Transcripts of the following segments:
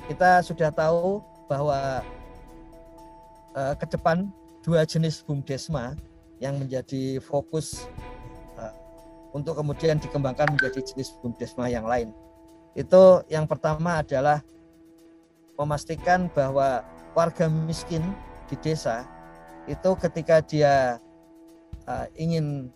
kita sudah tahu bahwa ke depan 2 jenis BUMDesma yang menjadi fokus untuk kemudian dikembangkan menjadi jenis BUMDesma yang lain. Itu yang pertama adalah memastikan bahwa warga miskin di desa itu ketika dia ingin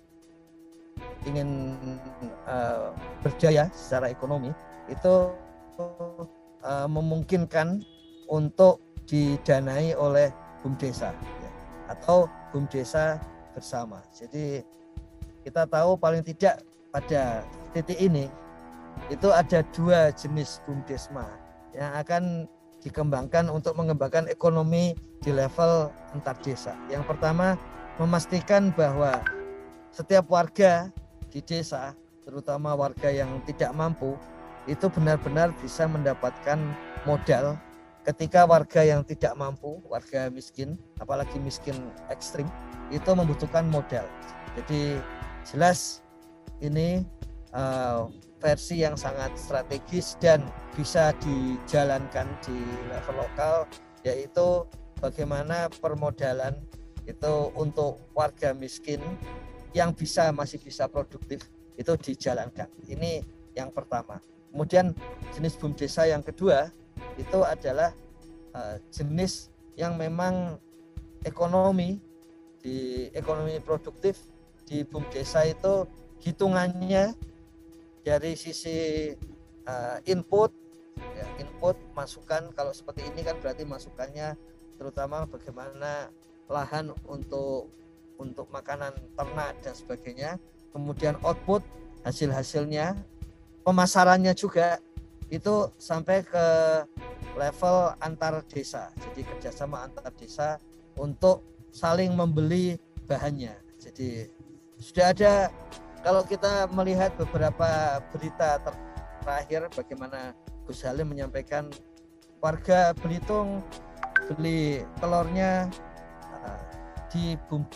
berdaya secara ekonomi itu memungkinkan untuk didanai oleh BUMDesa ya, atau BUMDesa bersama. Jadi kita tahu paling tidak pada titik ini itu ada 2 jenis BUMDesma yang akan dikembangkan untuk mengembangkan ekonomi di level antar desa. Yang pertama, memastikan bahwa setiap warga di desa, terutama warga yang tidak mampu, itu benar-benar bisa mendapatkan modal ketika warga yang tidak mampu, warga miskin, apalagi miskin ekstrim, itu membutuhkan modal. Jadi jelas ini versi yang sangat strategis dan bisa dijalankan di level lokal, yaitu bagaimana permodalan itu untuk warga miskin yang masih bisa produktif itu dijalankan. Ini yang pertama. Kemudian jenis BUMDesa yang kedua itu adalah jenis yang memang ekonomi produktif di BUMDesa itu hitungannya dari sisi input masukan. Kalau seperti ini kan berarti masukannya terutama bagaimana lahan untuk makanan ternak dan sebagainya. Kemudian output hasilnya, pemasarannya juga itu sampai ke level antar desa. Jadi kerjasama antar desa untuk saling membeli bahannya. Jadi sudah ada, kalau kita melihat beberapa berita terakhir bagaimana Gus Halim menyampaikan warga Belitung beli telurnya di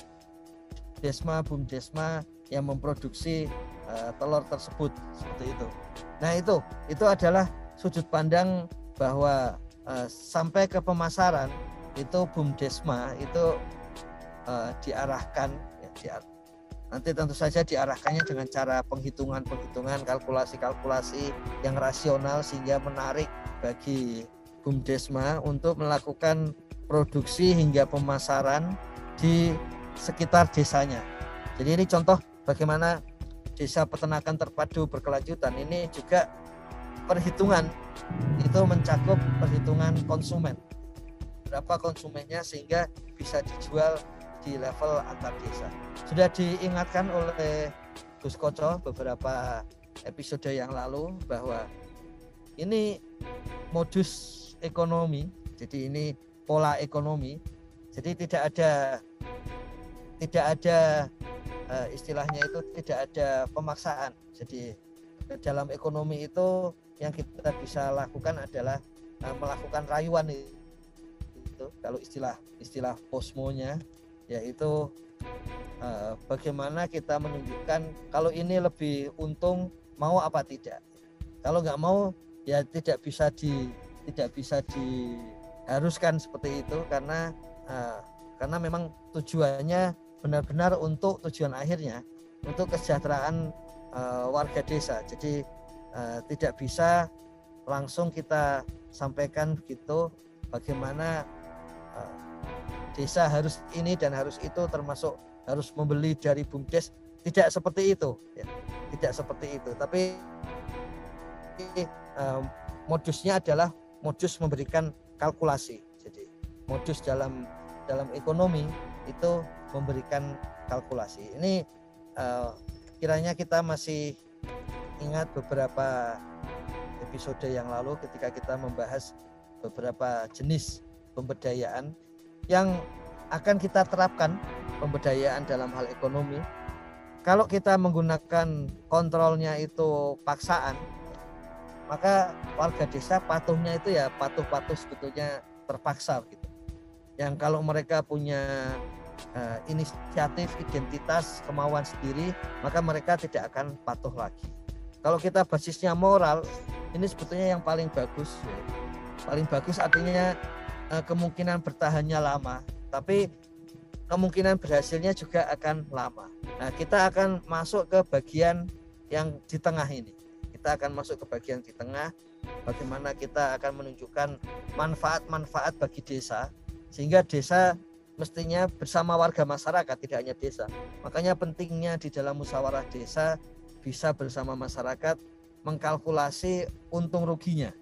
BUMDesma yang memproduksi telur tersebut, seperti itu. Nah itu adalah sudut pandang bahwa sampai ke pemasaran itu BUMDesma itu diarahkan nanti tentu saja diarahkannya dengan cara penghitungan, kalkulasi yang rasional sehingga menarik bagi BUMDesma untuk melakukan produksi hingga pemasaran di sekitar desanya. Jadi ini contoh bagaimana desa peternakan terpadu berkelanjutan ini juga perhitungan itu mencakup perhitungan konsumen. Berapa konsumennya sehingga bisa dijual di level antar desa. Sudah diingatkan oleh Gus Koco beberapa episode yang lalu bahwa ini modus ekonomi, jadi ini pola ekonomi. Jadi tidak ada istilahnya itu tidak ada pemaksaan. Jadi dalam ekonomi itu yang kita bisa lakukan adalah melakukan rayuan itu kalau istilah posmonya, yaitu bagaimana kita menunjukkan kalau ini lebih untung mau apa tidak. Kalau nggak mau ya tidak bisa diharuskan seperti itu karena memang tujuannya benar-benar untuk tujuan akhirnya untuk kesejahteraan warga desa. Jadi tidak bisa langsung kita sampaikan begitu bagaimana desa harus ini dan harus itu, termasuk harus membeli dari BUMDes. Tidak seperti itu ya. Tidak seperti itu, tapi modusnya adalah modus memberikan kalkulasi. Jadi modus dalam ekonomi itu memberikan kalkulasi. Ini kiranya kita masih ingat beberapa episode yang lalu ketika kita membahas beberapa jenis pemberdayaan yang akan kita terapkan, pemberdayaan dalam hal ekonomi. Kalau kita menggunakan kontrolnya itu paksaan, maka warga desa patuhnya itu ya patuh sebetulnya terpaksa gitu. Yang kalau mereka punya inisiatif, identitas, kemauan sendiri, maka mereka tidak akan patuh lagi. Kalau kita basisnya moral, ini sebetulnya yang paling bagus ya. Paling bagus artinya kemungkinan bertahannya lama, tapi kemungkinan berhasilnya juga akan lama. Nah, kita akan masuk ke bagian yang di tengah ini. Kita akan masuk ke bagian di tengah, bagaimana kita akan menunjukkan manfaat-manfaat bagi desa, sehingga desa mestinya bersama warga masyarakat, tidak hanya desa. Makanya pentingnya di dalam musyawarah desa bisa bersama masyarakat mengkalkulasi untung ruginya.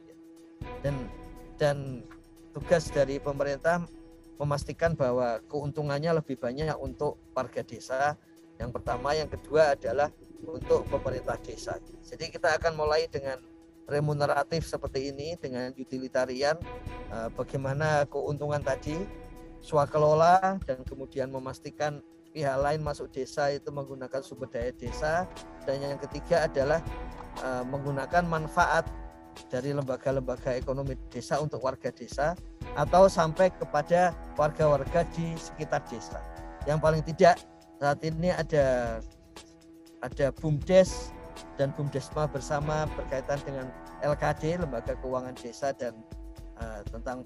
Dan tugas dari pemerintah memastikan bahwa keuntungannya lebih banyak untuk warga desa. Yang pertama, yang kedua adalah untuk pemerintah desa. Jadi kita akan mulai dengan remuneratif seperti ini, dengan utilitarian, bagaimana keuntungan tadi, swakelola, dan kemudian memastikan pihak lain masuk desa itu menggunakan sumber daya desa. Dan yang ketiga adalah menggunakan manfaat dari lembaga-lembaga ekonomi desa untuk warga desa atau sampai kepada warga-warga di sekitar desa. Yang paling tidak saat ini ada BUMDes dan BUMDesma bersama berkaitan dengan LKD, Lembaga Keuangan Desa, dan tentang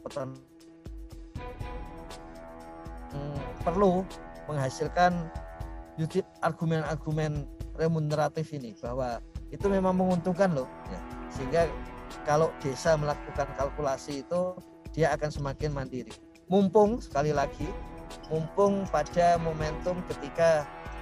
perlu menghasilkan argumen-argumen remuneratif ini, bahwa itu memang menguntungkan loh ya. Sehingga kalau desa melakukan kalkulasi itu dia akan semakin mandiri. Mumpung sekali lagi, mumpung pada momentum ketika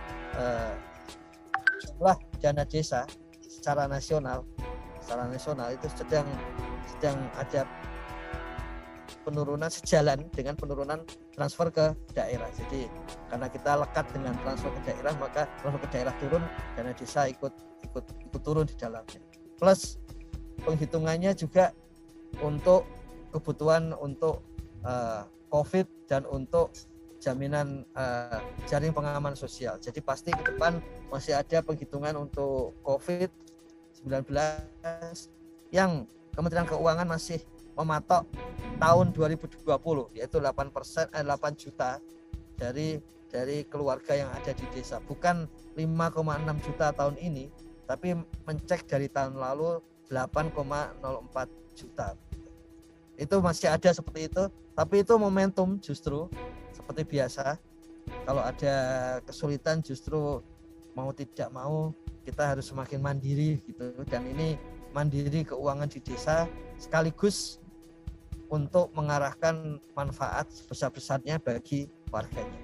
jumlah dana desa secara nasional itu sedang ada penurunan sejalan dengan penurunan transfer ke daerah. Jadi karena kita lekat dengan transfer ke daerah, maka transfer ke daerah turun, dana desa ikut turun di dalamnya. Plus penghitungannya juga untuk kebutuhan untuk COVID dan untuk jaminan jaring pengaman sosial. Jadi pasti ke depan masih ada penghitungan untuk COVID-19 yang Kementerian Keuangan masih mematok tahun 2020, yaitu 8 juta dari keluarga yang ada di desa. Bukan 5,6 juta tahun ini, tapi mencek dari tahun lalu 8,04 juta. Itu masih ada seperti itu, tapi itu momentum justru seperti biasa. Kalau ada kesulitan justru mau tidak mau kita harus semakin mandiri gitu. Dan ini mandiri keuangan di desa sekaligus untuk mengarahkan manfaat sebesar-besarnya bagi warganya.